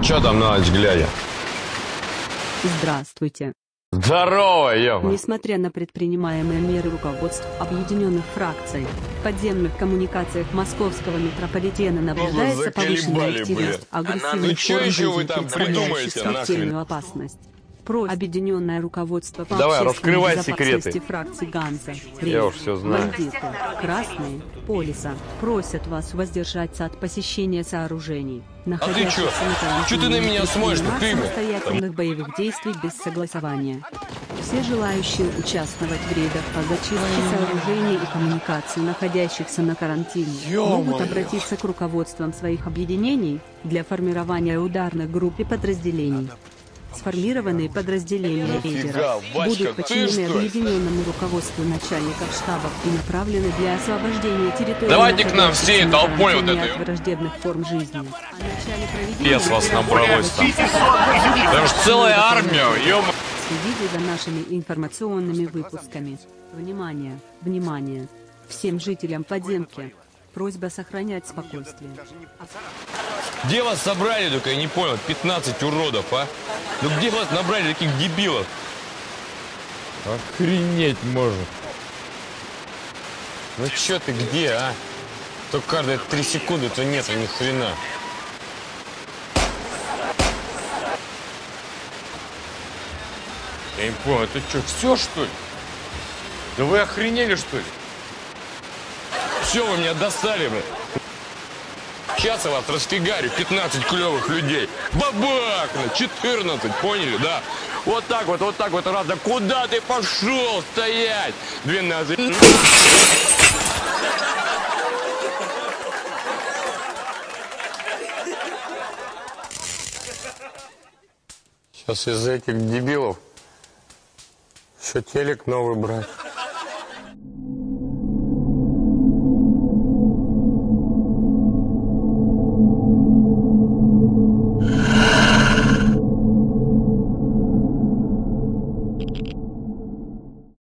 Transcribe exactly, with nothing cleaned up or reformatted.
Чё там на ночь глядя? Здравствуйте. Здорово, ёма! Несмотря на предпринимаемые меры руководств объединенных фракций, в подземных коммуникациях московского метрополитена наблюдается повышенная активность агрессивных форм жизни, представляющих смертельную опасность. Просьба объединенное руководство по Давай, общественной раскрывай безопасности секреты. фракции Ганза, Я уж все знаю. бандиты, красные, полиса, просят вас воздержаться от посещения сооружений, находящихся чё? на карантине, Чё ты на меня и смотришь, предпринимать ты, бля? самостоятельных боевых действий без согласования. Все желающие участвовать в рейдах по зачистке сооружений и коммуникаций, находящихся на карантине, могут обратиться к руководствам своих объединений для формирования ударных групп и подразделений. Сформированные подразделения рейдеров будут подчинены объединенному руководству начальников штабов и направлены для освобождения территории. Давайте к нам всей толпой вот этой. От враждебных форм жизни. Пес вас набралось там. Там же целая армия, ёма. Следите за нашими информационными выпусками. Внимание, внимание! Всем жителям подземки просьба сохранять спокойствие. Где вас собрали, только я не понял, пятнадцать уродов, а? Ну где вас набрали таких дебилов? Охренеть можно. Ну чё ты где, а? То каждые три секунды, то нет, ни хрена. Я не понял, это что, все что ли? Да вы охренели что ли? Все, вы меня достали, блядь. Сейчас я вас расфигарю, пятнадцать клевых людей. Бабах! На четырнадцать, поняли, да? Вот так вот, вот так вот, раз. Да куда ты пошел стоять? двенадцать. Сейчас из-за этих дебилов еще телек новый брать.